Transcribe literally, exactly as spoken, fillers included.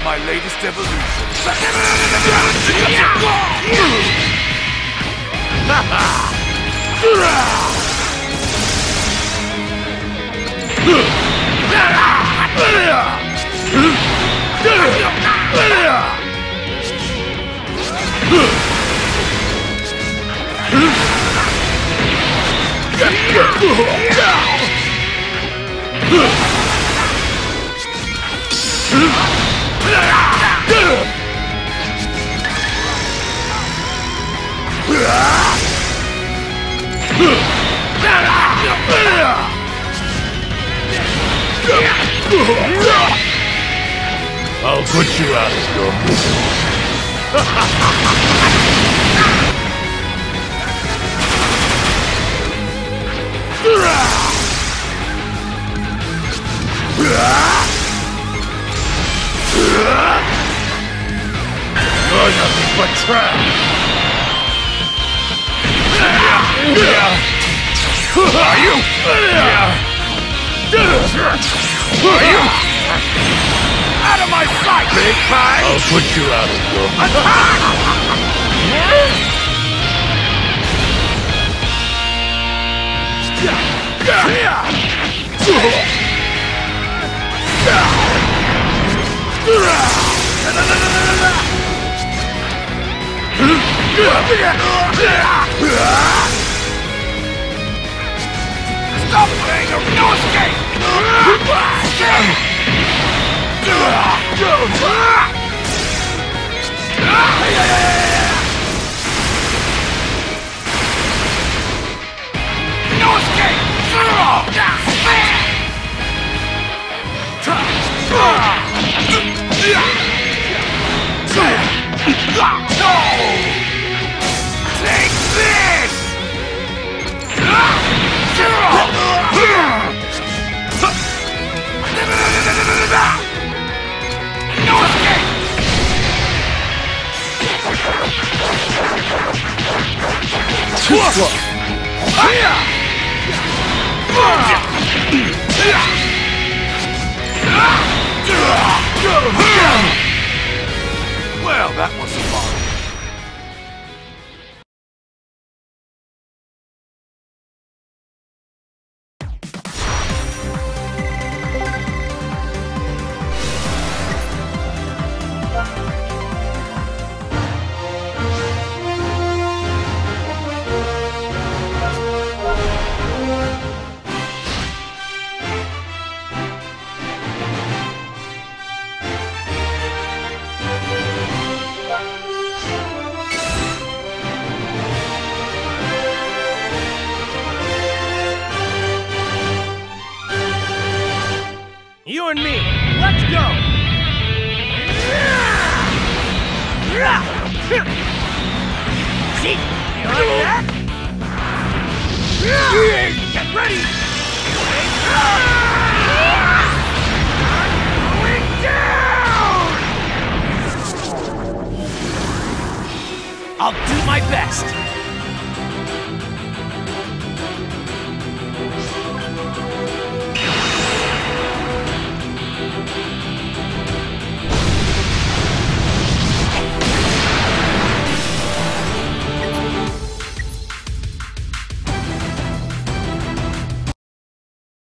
my latest evolution. I'll put you out, Scum. You're nothing but trash. Are you? Are you? Out of my sight, big pie! I'll put you out, Scum. Stop playing or no escape! No escape! Take this! No escape! Well, that was fun. You and me, let's go! See? You like that? Get ready! Going down! I'll do my best!